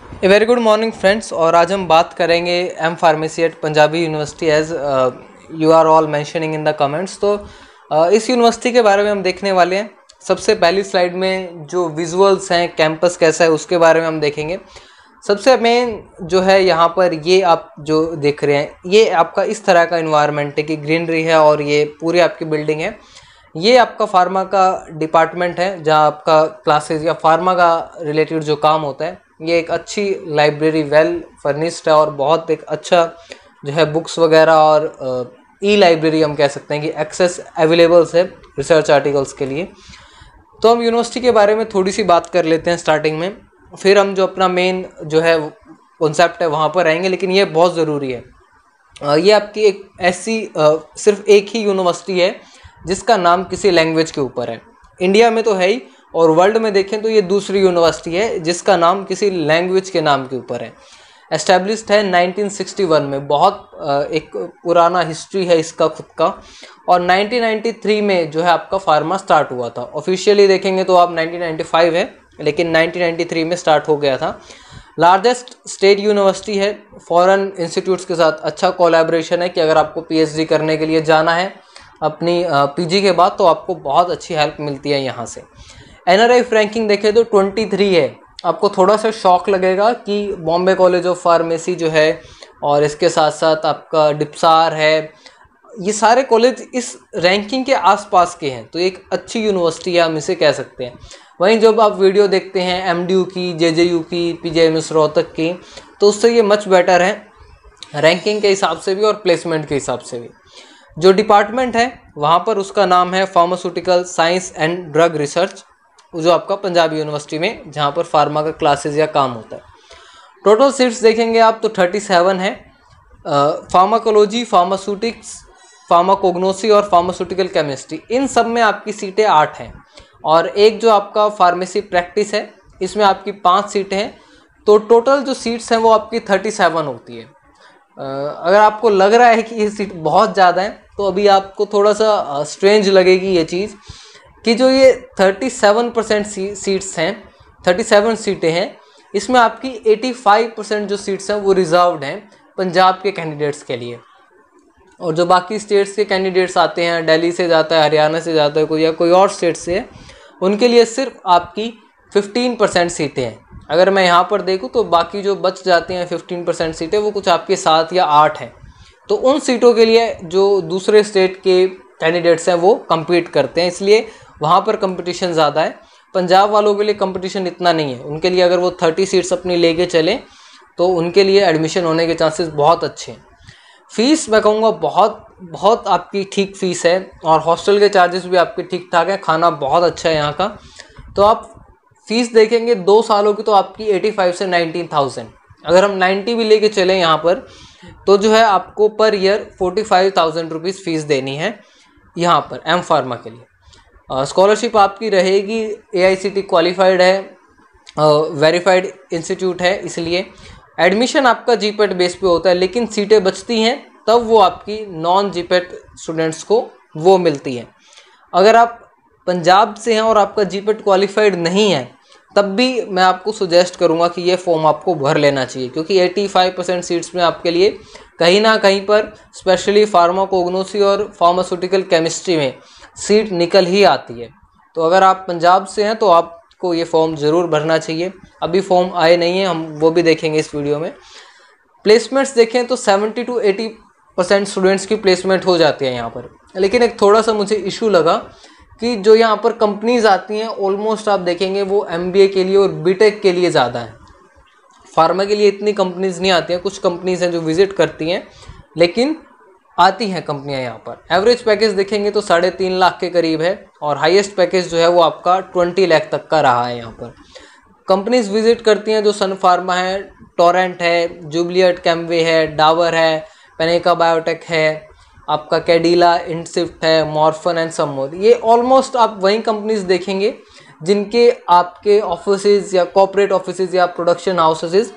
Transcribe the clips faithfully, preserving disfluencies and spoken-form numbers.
ए very good morning friends. और आज हम बात करेंगे M pharmacy at Punjabi university as you are all mentioning in the comments. तो uh, इस यूनिवर्सिटी के बारे में हम देखने वाले हैं। सबसे पहली स्लाइड में जो विजुअल्स हैं, कैंपस कैसा है उसके बारे में हम देखेंगे। सबसे मेन जो है यहाँ पर ये आप जो देख रहे हैं, ये आपका इस तरह का इन्वायरमेंट है कि ग्रीनरी है और ये पूरी आपकी बिल्डिंग है। ये आपका फार्मा का डिपार्टमेंट है जहाँ आपका क्लासेस या फार्मा का रिलेटेड जो काम होता है। ये एक अच्छी लाइब्रेरी, वेल फर्निश्ड है और बहुत एक अच्छा जो है बुक्स वगैरह और ई लाइब्रेरी हम कह सकते हैं कि एक्सेस अवेलेबल्स है रिसर्च आर्टिकल्स के लिए। तो हम यूनिवर्सिटी के बारे में थोड़ी सी बात कर लेते हैं स्टार्टिंग में, फिर हम जो अपना मेन जो है कॉन्सेप्ट है वहाँ पर आएंगे, लेकिन ये बहुत ज़रूरी है। ये आपकी एक ऐसी सिर्फ एक ही यूनिवर्सिटी है जिसका नाम किसी लैंग्वेज के ऊपर है। इंडिया में तो है ही, और वर्ल्ड में देखें तो ये दूसरी यूनिवर्सिटी है जिसका नाम किसी लैंग्वेज के नाम के ऊपर है। एस्टेब्लिश्ड है नाइनटीन सिक्सटी वन में, बहुत एक पुराना हिस्ट्री है इसका खुद का। और नाइनटीन नाइंटी थ्री में जो है आपका फार्मा स्टार्ट हुआ था। ऑफिशियली देखेंगे तो आप नाइनटीन नाइंटी फाइव है, लेकिन नाइनटीन नाइंटी थ्री में स्टार्ट हो गया था। लार्जेस्ट स्टेट यूनिवर्सिटी है। फॉरेन इंस्टीट्यूट्स के साथ अच्छा कोलैबोरेशन है कि अगर आपको पीएचडी करने के लिए जाना है अपनी पीजी के बाद तो आपको बहुत अच्छी हेल्प मिलती है यहाँ से। एनआरएफ रैंकिंग देखें तो तेईस है। आपको थोड़ा सा शॉक लगेगा कि बॉम्बे कॉलेज ऑफ फार्मेसी जो है और इसके साथ साथ आपका डिप्सार है, ये सारे कॉलेज इस रैंकिंग के आसपास के हैं। तो एक अच्छी यूनिवर्सिटी है, हम इसे कह सकते हैं। वहीं जब आप वीडियो देखते हैं एमडीयू की, जेजेयू की, पीजीआईएमएस रोहतक की, तो उससे ये मच बेटर है रैंकिंग के हिसाब से भी और प्लेसमेंट के हिसाब से भी। जो डिपार्टमेंट है वहाँ पर उसका नाम है pharmaceutical science and drug research, जो आपका पंजाब यूनिवर्सिटी में जहाँ पर फार्मा का क्लासेस या काम होता है। टोटल सीट्स देखेंगे आप तो सैंतीस है। फार्माकोलॉजी, फार्मास्यूटिक्स, फार्माकोग्नोसी और फार्मास्यूटिकल केमिस्ट्री, इन सब में आपकी सीटें आठ हैं। और एक जो आपका फार्मेसी प्रैक्टिस है, इसमें आपकी पाँच सीटें हैं। तो टोटल जो सीट्स हैं वो आपकी सैंतीस होती है। अगर आपको लग रहा है कि ये सीट बहुत ज़्यादा है तो अभी आपको थोड़ा सा स्ट्रेंज लगेगी ये चीज़ कि जो ये सैंतीस परसेंट सी, सीट्स हैं, सैंतीस सीटें हैं, इसमें आपकी पचासी परसेंट जो सीट्स हैं वो रिजर्व्ड हैं पंजाब के कैंडिडेट्स के लिए। और जो बाकी स्टेट्स के कैंडिडेट्स आते हैं, दिल्ली से जाता है, हरियाणा से जाता है कोई या कोई और स्टेट से, उनके लिए सिर्फ आपकी पंद्रह परसेंट सीटें हैं। अगर मैं यहाँ पर देखूँ तो बाकी जो बच जाती हैं पंद्रह परसेंट सीटें वो कुछ आपके सात या आठ हैं। तो उन सीटों के लिए जो दूसरे स्टेट के कैंडिडेट्स हैं वो कम्पीट करते हैं, इसलिए वहाँ पर कंपटीशन ज़्यादा है। पंजाब वालों के लिए कंपटीशन इतना नहीं है। उनके लिए अगर वो तीस सीट्स अपनी लेके चलें तो उनके लिए एडमिशन होने के चांसेस बहुत अच्छे हैं। फ़ीस मैं कहूँगा बहुत बहुत आपकी ठीक फ़ीस है, और हॉस्टल के चार्जेस भी आपके ठीक ठाक हैं। खाना बहुत अच्छा है यहाँ का। तो आप फ़ीस देखेंगे दो सालों की तो आपकी पचासी से नाइनटीन थाउजेंड, अगर हम नब्बे भी लेके चलें यहाँ पर तो जो है आपको per year forty five thousand rupees fees देनी है यहाँ पर एम फार्मा के लिए। स्कॉलरशिप uh, आपकी रहेगी, एआईसीटी क्वालिफाइड है, वेरीफाइड uh, इंस्टीट्यूट है, इसलिए एडमिशन आपका जीपेट बेस पे होता है। लेकिन सीटें बचती हैं तब वो आपकी नॉन जीपेट स्टूडेंट्स को वो मिलती हैं। अगर आप पंजाब से हैं और आपका जीपेट क्वालिफाइड नहीं है तब भी मैं आपको सुजेस्ट करूंगा कि ये फॉर्म आपको भर लेना चाहिए, क्योंकि पचासी परसेंट सीट्स में आपके लिए कहीं ना कहीं पर स्पेशली फार्माकोग्नोसी और फार्मास्यूटिकल केमिस्ट्री में सीट निकल ही आती है। तो अगर आप पंजाब से हैं तो आपको ये फॉर्म ज़रूर भरना चाहिए। अभी फॉर्म आए नहीं हैं, हम वो भी देखेंगे इस वीडियो में। प्लेसमेंट्स देखें तो seventy two eighty percent students की प्लेसमेंट हो जाती है यहाँ पर। लेकिन एक थोड़ा सा मुझे इशू लगा कि जो यहाँ पर कंपनीज आती हैं ऑलमोस्ट आप देखेंगे वो एमबीए के लिए और बीटेक के लिए ज़्यादा है। फार्मा के लिए इतनी कंपनीज नहीं आती हैं। कुछ कंपनीज हैं जो विजिट करती हैं, लेकिन आती हैं कंपनियां यहाँ पर। एवरेज पैकेज देखेंगे तो साढ़े तीन लाख के करीब है, और हाईएस्ट पैकेज जो है वो आपका ट्वेंटी लाख तक का रहा है। यहाँ पर कंपनीज विजिट करती हैं जो सन फार्मा है, टोरेंट है, जुबलियट कैम्वे है, डावर है, पेनेका बायोटेक है, आपका कैडिला इंटसिफ्ट है, मॉर्फन एंड सम मोर। ये ऑलमोस्ट आप वही कंपनीज देखेंगे जिनके आपके ऑफिसेज या कॉर्पोरेट ऑफिसेज या प्रोडक्शन हाउसेज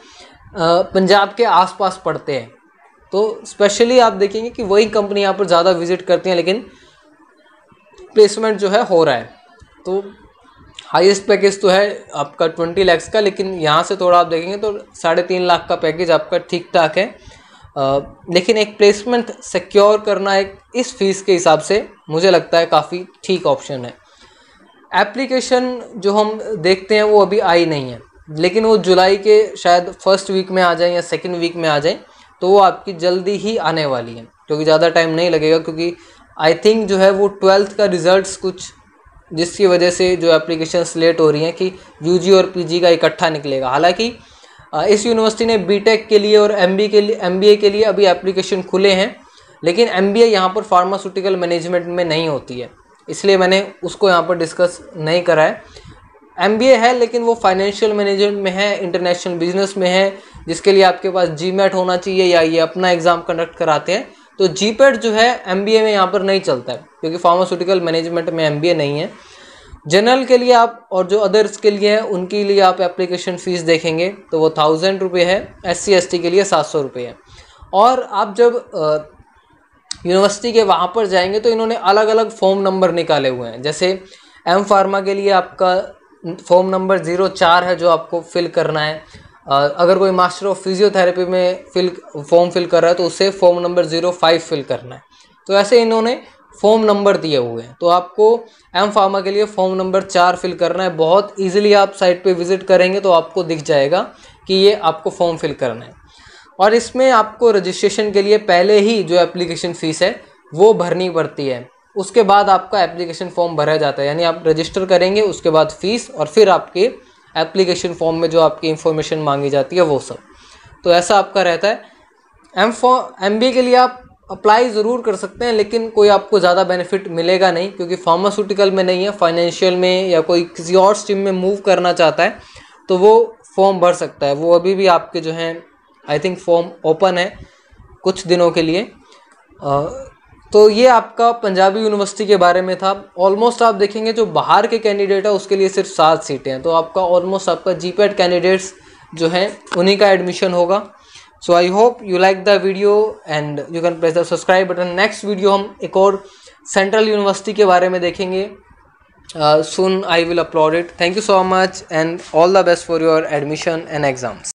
पंजाब के आसपास पड़ते हैं। तो स्पेशली आप देखेंगे कि वही कंपनी यहाँ पर ज़्यादा विजिट करती हैं, लेकिन प्लेसमेंट जो है हो रहा है। तो हाईएस्ट पैकेज तो है आपका ट्वेंटी लैक्स का, लेकिन यहाँ से थोड़ा आप देखेंगे तो साढ़े तीन लाख का पैकेज आपका ठीक ठाक है। आ, लेकिन एक प्लेसमेंट सिक्योर करना एक इस फीस के हिसाब से मुझे लगता है काफ़ी ठीक ऑप्शन है। एप्लीकेशन जो हम देखते हैं वो अभी आई नहीं है, लेकिन वो जुलाई के शायद फर्स्ट वीक में आ जाए या सेकंड वीक में आ जाए, तो वो आपकी जल्दी ही आने वाली है, क्योंकि ज़्यादा टाइम नहीं लगेगा। क्योंकि आई थिंक जो है वो ट्वेल्थ का रिजल्ट्स कुछ जिसकी वजह से जो एप्लीकेशंस लेट हो रही हैं कि यूजी और पीजी का इकट्ठा निकलेगा। हालांकि इस यूनिवर्सिटी ने बीटेक के लिए और एमबीए के लिए एमबीए के लिए अभी एप्लीकेशन खुले हैं, लेकिन एमबीए यहाँ पर फार्मास्यूटिकल मैनेजमेंट में नहीं होती है, इसलिए मैंने उसको यहाँ पर डिस्कस नहीं करा है। एमबीए है लेकिन वो फाइनेंशियल मैनेजमेंट में है, इंटरनेशनल बिजनेस में है, जिसके लिए आपके पास जीमैट होना चाहिए या ये अपना एग्ज़ाम कंडक्ट कराते हैं। तो जीपेट जो है एमबीए में यहाँ पर नहीं चलता है, क्योंकि फार्मास्यूटिकल मैनेजमेंट में एमबीए नहीं है। जनरल के लिए आप और जो अदर्स के लिए है उनके लिए आप एप्लीकेशन फ़ीस देखेंगे तो वो थाउजेंड रुपये है, एससी एसटी के लिए सात सौ रुपये है। और आप जब यूनिवर्सिटी के वहाँ पर जाएंगे तो इन्होंने अलग अलग फॉर्म नंबर निकाले हुए हैं। जैसे एम फार्मा के लिए आपका फॉर्म नंबर ज़ीरो चार है जो आपको फिल करना है। अगर कोई मास्टर ऑफ फिजियोथेरेपी में फिल फॉर्म फिल कर रहा है तो उसे form number zero five fill करना है। तो ऐसे इन्होंने फॉर्म नंबर दिए हुए हैं। तो आपको एम फार्मा के लिए फॉर्म नंबर चार फिल करना है। बहुत इजीली आप साइट पे विजिट करेंगे तो आपको दिख जाएगा कि ये आपको फॉर्म फिल करना है। और इसमें आपको रजिस्ट्रेशन के लिए पहले ही जो एप्लीकेशन फ़ीस है वो भरनी पड़ती है, उसके बाद आपका एप्लीकेशन फॉर्म भरा जाता है। यानी आप रजिस्टर करेंगे, उसके बाद फ़ीस, और फिर आपके एप्लीकेशन फॉर्म में जो आपकी इन्फॉर्मेशन मांगी जाती है वो सब। तो ऐसा आपका रहता है। एम फॉ एम बी के लिए आप अप्लाई ज़रूर कर सकते हैं, लेकिन कोई आपको ज़्यादा बेनिफिट मिलेगा नहीं, क्योंकि फार्मास्यूटिकल में नहीं है, फाइनेंशियल में या कोई किसी और स्ट्रीम में मूव करना चाहता है तो वो फॉर्म भर सकता है। वो अभी भी आपके जो हैं आई थिंक फॉर्म ओपन है कुछ दिनों के लिए। आ, तो ये आपका पंजाबी यूनिवर्सिटी के बारे में था। ऑलमोस्ट आप देखेंगे जो बाहर के कैंडिडेट है उसके लिए सिर्फ सात सीटें हैं, तो आपका ऑलमोस्ट आपका जीपैट कैंडिडेट्स जो हैं उन्हीं का एडमिशन होगा। So I hope you like the video and you can press the subscribe button. Next video हम एक और सेंट्रल यूनिवर्सिटी के बारे में देखेंगे। Soon I will upload it. Thank you so much and all the best for your admission and exams.